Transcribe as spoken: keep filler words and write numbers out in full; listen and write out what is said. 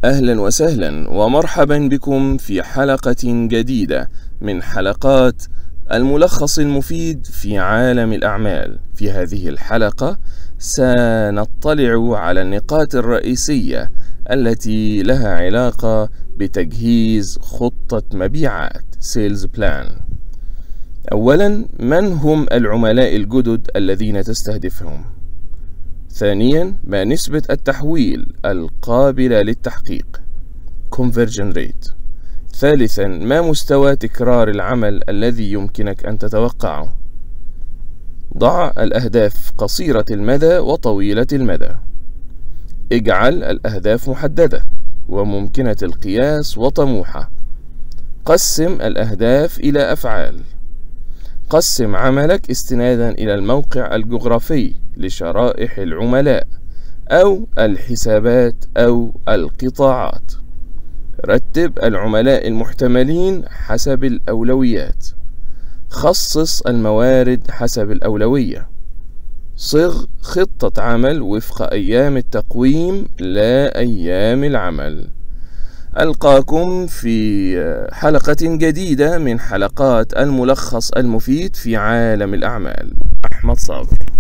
أهلا وسهلا ومرحبا بكم في حلقة جديدة من حلقات الملخص المفيد في عالم الأعمال. في هذه الحلقة سنطلع على النقاط الرئيسية التي لها علاقة بتجهيز خطة مبيعات Sales Plan. أولا، من هم العملاء الجدد الذين تستهدفهم؟ ثانيا، ما نسبة التحويل القابلة للتحقيق Conversion Rate. ثالثا، ما مستوى تكرار العمل الذي يمكنك أن تتوقعه؟ ضع الأهداف قصيرة المدى وطويلة المدى. اجعل الأهداف محددة وممكنة القياس وطموحة. قسم الأهداف إلى أفعال. قسم عملك استنادا إلى الموقع الجغرافي لشرائح العملاء أو الحسابات أو القطاعات. رتب العملاء المحتملين حسب الأولويات. خصص الموارد حسب الأولوية. صغ خطة عمل وفق أيام التقويم لا أيام العمل. ألقاكم في حلقة جديدة من حلقات الملخص المفيد في عالم الأعمال. أحمد صابر.